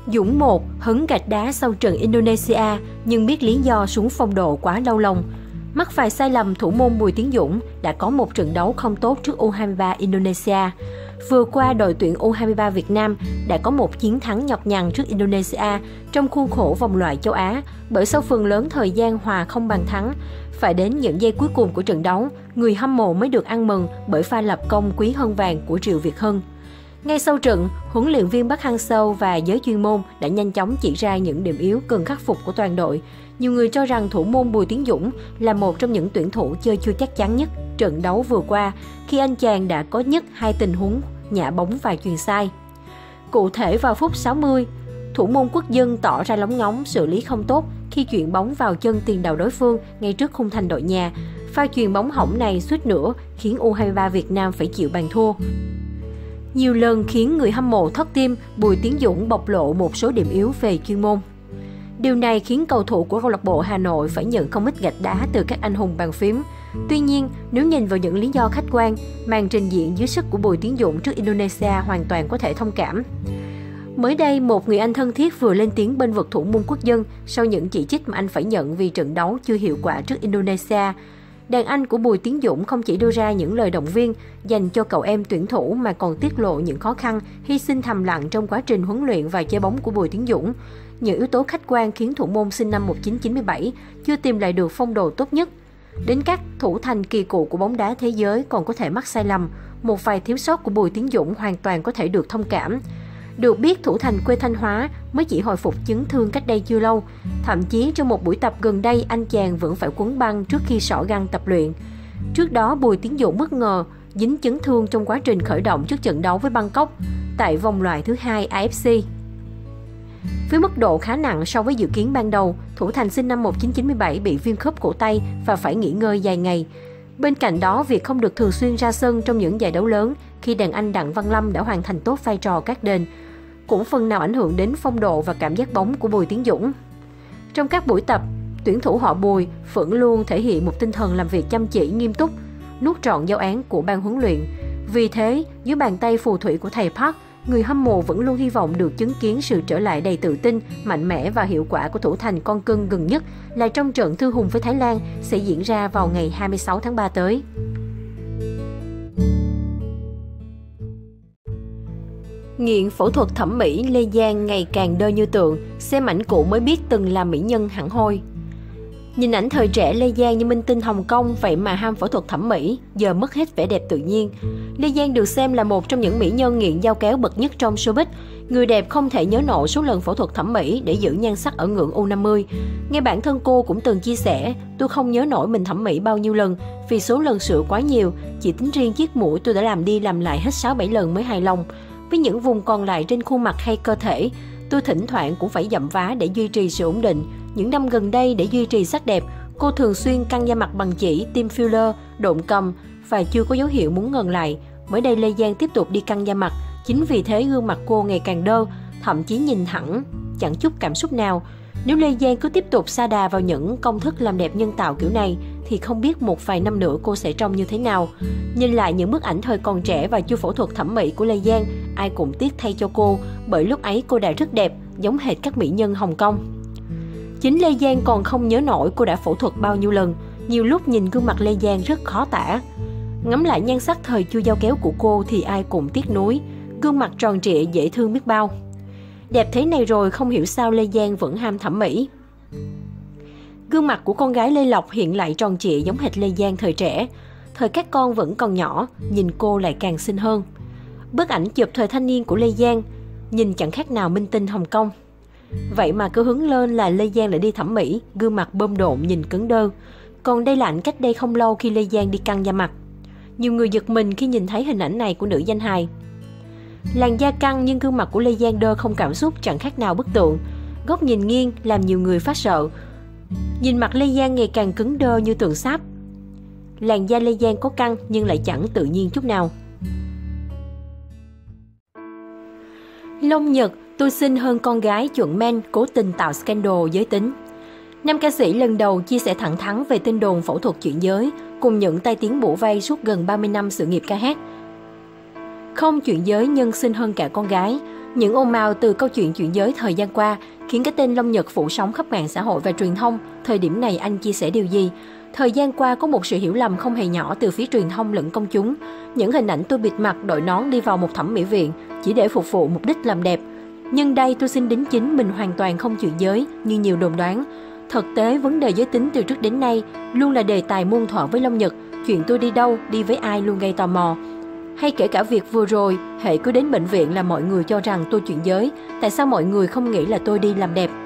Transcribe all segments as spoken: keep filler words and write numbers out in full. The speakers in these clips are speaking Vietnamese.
Dũng một hứng gạch đá sau trận Indonesia nhưng biết lý do xuống phong độ quá đau lòng. Mắc phải sai lầm, thủ môn Bùi Tiến Dũng đã có một trận đấu không tốt trước U hai mươi ba Indonesia. Vừa qua, đội tuyển U hai mươi ba Việt Nam đã có một chiến thắng nhọc nhằn trước Indonesia trong khuôn khổ vòng loại châu Á, bởi sau phần lớn thời gian hòa không bàn thắng. Phải đến những giây cuối cùng của trận đấu, người hâm mộ mới được ăn mừng bởi pha lập công quý hơn vàng của Triệu Việt Hưng. Ngay sau trận, huấn luyện viên Park Hang-seo và giới chuyên môn đã nhanh chóng chỉ ra những điểm yếu cần khắc phục của toàn đội. Nhiều người cho rằng thủ môn Bùi Tiến Dũng là một trong những tuyển thủ chơi chưa chắc chắn nhất trận đấu vừa qua, khi anh chàng đã có nhất hai tình huống nhả bóng và chuyền sai. Cụ thể vào phút sáu mươi, thủ môn Quốc dân tỏ ra lóng ngóng, xử lý không tốt khi chuyền bóng vào chân tiền đạo đối phương ngay trước khung thành đội nhà. Pha chuyền bóng hỏng này suýt nữa khiến U hai mươi ba Việt Nam phải chịu bàn thua. Nhiều lần khiến người hâm mộ thót tim, Bùi Tiến Dũng bộc lộ một số điểm yếu về chuyên môn. Điều này khiến cầu thủ của câu lạc bộ Hà Nội phải nhận không ít gạch đá từ các anh hùng bàn phím. Tuy nhiên, nếu nhìn vào những lý do khách quan, màn trình diễn dưới sức của Bùi Tiến Dũng trước Indonesia hoàn toàn có thể thông cảm. Mới đây, một người anh thân thiết vừa lên tiếng bên vực thủ môn Quốc dân sau những chỉ trích mà anh phải nhận vì trận đấu chưa hiệu quả trước Indonesia. Đàn anh của Bùi Tiến Dũng không chỉ đưa ra những lời động viên dành cho cậu em tuyển thủ mà còn tiết lộ những khó khăn, hy sinh thầm lặng trong quá trình huấn luyện và chơi bóng của Bùi Tiến Dũng. Những yếu tố khách quan khiến thủ môn sinh năm một nghìn chín trăm chín mươi bảy chưa tìm lại được phong độ tốt nhất. Đến các thủ thành kỳ cựu của bóng đá thế giới còn có thể mắc sai lầm, một vài thiếu sót của Bùi Tiến Dũng hoàn toàn có thể được thông cảm. Được biết, thủ thành quê Thanh Hóa mới chỉ hồi phục chấn thương cách đây chưa lâu. Thậm chí trong một buổi tập gần đây, anh chàng vẫn phải quấn băng trước khi xỏ găng tập luyện. Trước đó, Bùi Tiến Dũng bất ngờ dính chấn thương trong quá trình khởi động trước trận đấu với Bangkok tại vòng loại thứ hai A F C. Với mức độ khá nặng so với dự kiến ban đầu, thủ thành sinh năm một nghìn chín trăm chín mươi bảy bị viêm khớp cổ tay và phải nghỉ ngơi dài ngày. Bên cạnh đó, việc không được thường xuyên ra sân trong những giải đấu lớn khi đàn anh Đặng Văn Lâm đã hoàn thành tốt vai trò các đền, cũng phần nào ảnh hưởng đến phong độ và cảm giác bóng của Bùi Tiến Dũng. Trong các buổi tập, tuyển thủ họ Bùi vẫn luôn thể hiện một tinh thần làm việc chăm chỉ, nghiêm túc, nuốt trọn giáo án của ban huấn luyện. Vì thế, dưới bàn tay phù thủy của thầy Park, người hâm mộ vẫn luôn hy vọng được chứng kiến sự trở lại đầy tự tin, mạnh mẽ và hiệu quả của thủ thành con cưng gần nhất là trong trận thư hùng với Thái Lan sẽ diễn ra vào ngày hai mươi sáu tháng ba tới. Nghiện phẫu thuật thẩm mỹ, Lê Giang ngày càng đơ như tượng, xem ảnh cũ mới biết từng là mỹ nhân hẳn hoi. Nhìn ảnh thời trẻ Lê Giang như minh tinh Hồng Kông, vậy mà ham phẫu thuật thẩm mỹ, giờ mất hết vẻ đẹp tự nhiên. Lê Giang được xem là một trong những mỹ nhân nghiện dao kéo bậc nhất trong showbiz. Người đẹp không thể nhớ nổi số lần phẫu thuật thẩm mỹ để giữ nhan sắc ở ngưỡng U năm mươi. Ngay bản thân cô cũng từng chia sẻ, tôi không nhớ nổi mình thẩm mỹ bao nhiêu lần vì số lần sửa quá nhiều, chỉ tính riêng chiếc mũi tôi đã làm đi làm lại hết sáu bảy lần mới hài lòng. Với những vùng còn lại trên khuôn mặt hay cơ thể, tôi thỉnh thoảng cũng phải dặm vá để duy trì sự ổn định. Những năm gần đây, để duy trì sắc đẹp, cô thường xuyên căng da mặt bằng chỉ, tiêm filler, độn cầm và chưa có dấu hiệu muốn ngừng lại. Mới đây, Lê Giang tiếp tục đi căng da mặt. Chính vì thế gương mặt cô ngày càng đơ, thậm chí nhìn thẳng, chẳng chút cảm xúc nào. Nếu Lê Giang cứ tiếp tục sa đà vào những công thức làm đẹp nhân tạo kiểu này, thì không biết một vài năm nữa cô sẽ trông như thế nào. Nhìn lại những bức ảnh thời còn trẻ và chưa phẫu thuật thẩm mỹ của Lê Giang, ai cũng tiếc thay cho cô, bởi lúc ấy cô đã rất đẹp, giống hệt các mỹ nhân Hồng Kông. Chính Lê Giang còn không nhớ nổi cô đã phẫu thuật bao nhiêu lần, nhiều lúc nhìn gương mặt Lê Giang rất khó tả. Ngắm lại nhan sắc thời chưa dao kéo của cô thì ai cũng tiếc nuối, gương mặt tròn trịa dễ thương biết bao. Đẹp thế này rồi không hiểu sao Lê Giang vẫn ham thẩm mỹ. Gương mặt của con gái Lê Lộc hiện lại tròn trịa giống hệt Lê Giang thời trẻ. Thời các con vẫn còn nhỏ, nhìn cô lại càng xinh hơn. Bức ảnh chụp thời thanh niên của Lê Giang, nhìn chẳng khác nào minh tinh Hồng Kông. Vậy mà cứ hứng lên là Lê Giang lại đi thẩm mỹ, gương mặt bơm độn nhìn cứng đơ. Còn đây là ảnh cách đây không lâu khi Lê Giang đi căng da mặt. Nhiều người giật mình khi nhìn thấy hình ảnh này của nữ danh hài. Làn da căng nhưng gương mặt của Lê Giang đơ không cảm xúc, chẳng khác nào bức tượng. Góc nhìn nghiêng làm nhiều người phát sợ. Nhìn mặt Lê Giang ngày càng cứng đơ như tượng sáp. Làn da Lê Giang có căng nhưng lại chẳng tự nhiên chút nào. Long Nhật, tôi xinh hơn con gái chuẩn men, cố tình tạo scandal giới tính. Nam ca sĩ lần đầu chia sẻ thẳng thắn về tin đồn phẫu thuật chuyển giới, cùng những tai tiếng bủa vây suốt gần ba mươi năm sự nghiệp ca hát. Không chuyển giới nhưng xinh hơn cả con gái. Những ồn ào từ câu chuyện chuyện giới thời gian qua khiến cái tên Long Nhật phủ sóng khắp mạng xã hội và truyền thông. Thời điểm này anh chia sẻ điều gì? Thời gian qua có một sự hiểu lầm không hề nhỏ từ phía truyền thông lẫn công chúng. Những hình ảnh tôi bịt mặt đội nón đi vào một thẩm mỹ viện chỉ để phục vụ mục đích làm đẹp. Nhưng đây tôi xin đính chính mình hoàn toàn không chuyện giới như nhiều đồn đoán. Thực tế, vấn đề giới tính từ trước đến nay luôn là đề tài muôn thuở với Long Nhật. Chuyện tôi đi đâu, đi với ai luôn gây tò mò. Hay kể cả việc vừa rồi, hệ cứ đến bệnh viện là mọi người cho rằng tôi chuyện giới. Tại sao mọi người không nghĩ là tôi đi làm đẹp?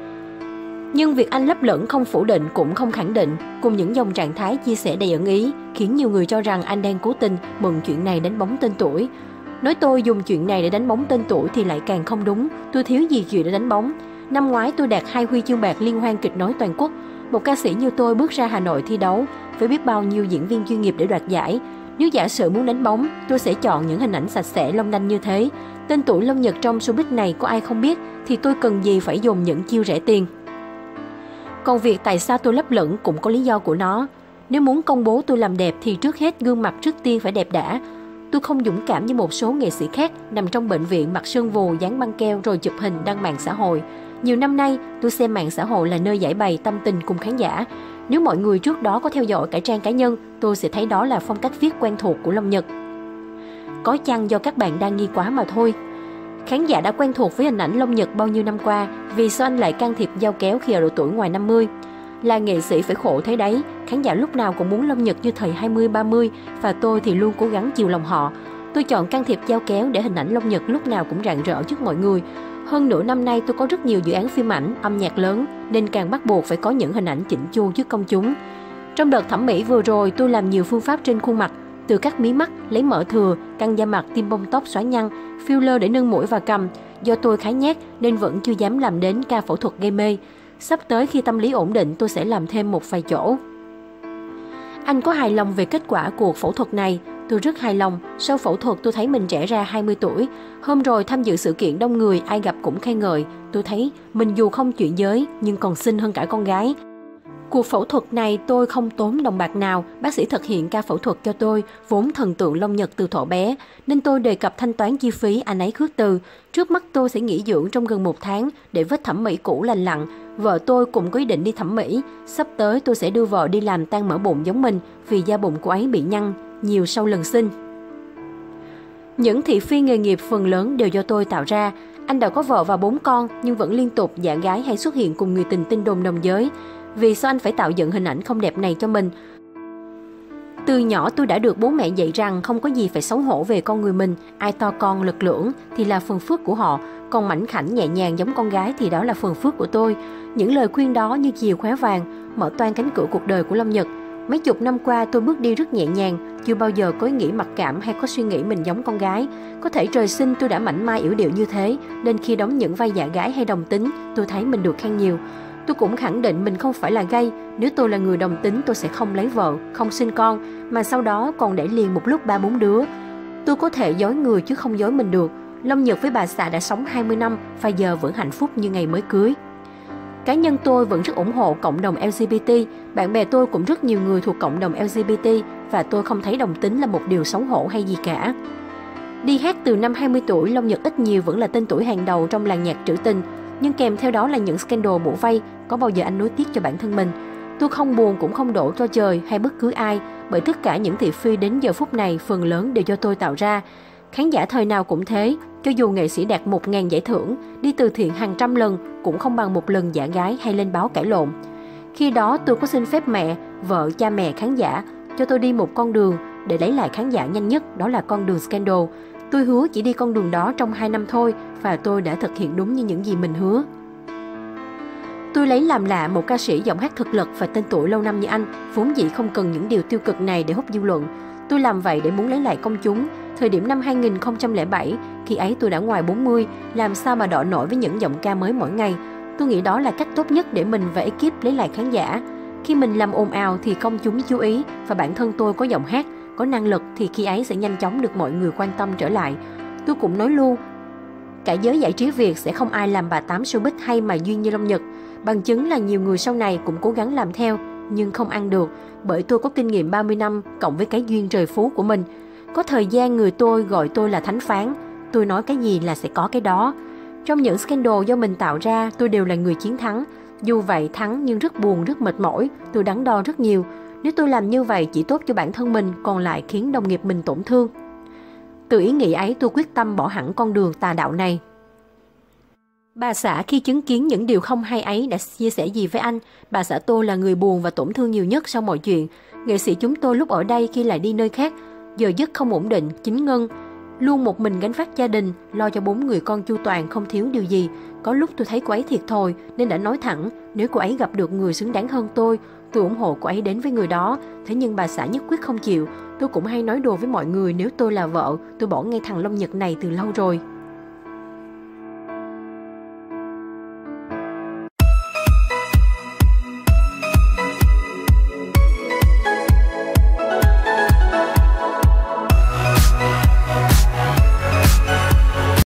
Nhưng việc anh lấp lửng không phủ định cũng không khẳng định, cùng những dòng trạng thái chia sẻ đầy ẩn ý, khiến nhiều người cho rằng anh đang cố tình mượn chuyện này đánh bóng tên tuổi. Nói tôi dùng chuyện này để đánh bóng tên tuổi thì lại càng không đúng, tôi thiếu gì chuyện để đánh bóng. Năm ngoái tôi đạt hai huy chương bạc liên hoan kịch nói toàn quốc. Một ca sĩ như tôi bước ra Hà Nội thi đấu, với biết bao nhiêu diễn viên chuyên nghiệp để đoạt giải. Nếu giả sử muốn đánh bóng, tôi sẽ chọn những hình ảnh sạch sẽ long lanh như thế. Tên tuổi Long Nhật trong showbiz này có ai không biết, thì tôi cần gì phải dùng những chiêu rẻ tiền. Còn việc tại sao tôi lấp lửng cũng có lý do của nó. Nếu muốn công bố tôi làm đẹp thì trước hết gương mặt trước tiên phải đẹp đã. Tôi không dũng cảm như một số nghệ sĩ khác nằm trong bệnh viện mặc sương vù dán băng keo rồi chụp hình đăng mạng xã hội. Nhiều năm nay, tôi xem mạng xã hội là nơi giải bày tâm tình cùng khán giả. Nếu mọi người trước đó có theo dõi cả trang cá nhân, tôi sẽ thấy đó là phong cách viết quen thuộc của Long Nhật. Có chăng do các bạn đa nghi quá mà thôi. Khán giả đã quen thuộc với hình ảnh Long Nhật bao nhiêu năm qua, vì sao anh lại can thiệp dao kéo khi ở độ tuổi ngoài năm mươi? Là nghệ sĩ phải khổ thế đấy, khán giả lúc nào cũng muốn Long Nhật như thời hai mươi ba mươi, và tôi thì luôn cố gắng chiều lòng họ. Tôi chọn can thiệp dao kéo để hình ảnh Long Nhật lúc nào cũng rạng rỡ trước mọi người. Hơn nửa năm nay tôi có rất nhiều dự án phim ảnh, âm nhạc lớn, nên càng bắt buộc phải có những hình ảnh chỉnh chu trước công chúng. Trong đợt thẩm mỹ vừa rồi, tôi làm nhiều phương pháp trên khuôn mặt, từ cắt mí mắt, lấy mỡ thừa, căng da mặt, tiêm bông tóc, xóa nhăn, filler để nâng mũi và cằm. Do tôi khá nhát nên vẫn chưa dám làm đến ca phẫu thuật gây mê. Sắp tới khi tâm lý ổn định tôi sẽ làm thêm một vài chỗ. Anh có hài lòng về kết quả cuộc phẫu thuật này? Tôi rất hài lòng. Sau phẫu thuật tôi thấy mình trẻ ra hai mươi tuổi. Hôm rồi tham dự sự kiện đông người, ai gặp cũng khen ngợi. Tôi thấy mình dù không chuyện giới nhưng còn xinh hơn cả con gái. Cuộc phẫu thuật này tôi không tốn đồng bạc nào, bác sĩ thực hiện ca phẫu thuật cho tôi, vốn thần tượng Long Nhật từ thuở bé, nên tôi đề cập thanh toán chi phí, anh ấy khước từ. Trước mắt tôi sẽ nghỉ dưỡng trong gần một tháng để vết thẩm mỹ cũ lành lặn. Vợ tôi cũng có ý định đi thẩm mỹ. Sắp tới tôi sẽ đưa vợ đi làm tan mỡ bụng giống mình, vì da bụng của ấy bị nhăn nhiều sau lần sinh. Những thị phi nghề nghiệp phần lớn đều do tôi tạo ra. Anh đã có vợ và bốn con nhưng vẫn liên tục giả gái hay xuất hiện cùng người tình tin đồn đồng giới. Vì sao anh phải tạo dựng hình ảnh không đẹp này cho mình? Từ nhỏ tôi đã được bố mẹ dạy rằng không có gì phải xấu hổ về con người mình. Ai to con lực lưỡng thì là phần phước của họ, còn mảnh khảnh nhẹ nhàng giống con gái thì đó là phần phước của tôi. Những lời khuyên đó như chìa khóa vàng, mở toang cánh cửa cuộc đời của Long Nhật. Mấy chục năm qua tôi bước đi rất nhẹ nhàng, chưa bao giờ có ý nghĩ mặc cảm hay có suy nghĩ mình giống con gái. Có thể trời sinh tôi đã mảnh mai yểu điệu như thế, nên khi đóng những vai giả gái hay đồng tính, tôi thấy mình được khen nhiều. Tôi cũng khẳng định mình không phải là gay. Nếu tôi là người đồng tính tôi sẽ không lấy vợ, không sinh con, mà sau đó còn để liền một lúc ba bốn đứa. Tôi có thể dối người chứ không dối mình được. Long Nhật với bà xã đã sống hai mươi năm và giờ vẫn hạnh phúc như ngày mới cưới. Cá nhân tôi vẫn rất ủng hộ cộng đồng lờ giê bê tê. Bạn bè tôi cũng rất nhiều người thuộc cộng đồng lờ giê bê tê và tôi không thấy đồng tính là một điều xấu hổ hay gì cả. Đi hát từ năm hai mươi tuổi, Long Nhật ít nhiều vẫn là tên tuổi hàng đầu trong làng nhạc trữ tình. Nhưng kèm theo đó là những scandal bủa vây, có bao giờ anh nuối tiếc cho bản thân mình? Tôi không buồn cũng không đổ cho trời hay bất cứ ai, bởi tất cả những thị phi đến giờ phút này phần lớn đều do tôi tạo ra. Khán giả thời nào cũng thế, cho dù nghệ sĩ đạt một nghìn giải thưởng, đi từ thiện hàng trăm lần, cũng không bằng một lần giả gái hay lên báo cãi lộn. Khi đó tôi có xin phép mẹ, vợ, cha mẹ, khán giả, cho tôi đi một con đường để lấy lại khán giả nhanh nhất, đó là con đường scandal. Tôi hứa chỉ đi con đường đó trong hai năm thôi và tôi đã thực hiện đúng như những gì mình hứa. Tôi lấy làm lạ một ca sĩ giọng hát thực lực và tên tuổi lâu năm như anh, vốn dĩ không cần những điều tiêu cực này để hút dư luận. Tôi làm vậy để muốn lấy lại công chúng. Thời điểm năm hai nghìn không trăm lẻ bảy, khi ấy tôi đã ngoài bốn mươi, làm sao mà đọ nổi với những giọng ca mới mỗi ngày. Tôi nghĩ đó là cách tốt nhất để mình và ekip lấy lại khán giả. Khi mình làm ồn ào thì công chúng chú ý và bản thân tôi có giọng hát, có năng lực thì khi ấy sẽ nhanh chóng được mọi người quan tâm trở lại. Tôi cũng nói luôn, cả giới giải trí Việt sẽ không ai làm bà tám showbiz hay mà duyên như Long Nhật. Bằng chứng là nhiều người sau này cũng cố gắng làm theo, nhưng không ăn được, bởi tôi có kinh nghiệm ba mươi năm cộng với cái duyên trời phú của mình. Có thời gian người tôi gọi tôi là thánh phán. tôi nói cái gì là sẽ có cái đó. Trong những scandal do mình tạo ra, tôi đều là người chiến thắng. Dù vậy thắng nhưng rất buồn, rất mệt mỏi, tôi đắn đo rất nhiều. Nếu tôi làm như vậy chỉ tốt cho bản thân mình, còn lại khiến đồng nghiệp mình tổn thương. Từ ý nghĩ ấy tôi quyết tâm bỏ hẳn con đường tà đạo này. Bà xã khi chứng kiến những điều không hay ấy đã chia sẻ gì với anh? Bà xã tôi là người buồn và tổn thương nhiều nhất sau mọi chuyện. Nghệ sĩ chúng tôi lúc ở đây khi lại đi nơi khác, giờ giấc không ổn định, chính ngân. Luôn một mình gánh vác gia đình, lo cho bốn người con chu toàn không thiếu điều gì. Có lúc tôi thấy cô ấy thiệt thòi nên đã nói thẳng, nếu cô ấy gặp được người xứng đáng hơn tôi, tôi ủng hộ cô ấy đến với người đó. Thế nhưng bà xã nhất quyết không chịu. Tôi cũng hay nói đùa với mọi người, nếu tôi là vợ, tôi bỏ ngay thằng Long Nhật này từ lâu rồi.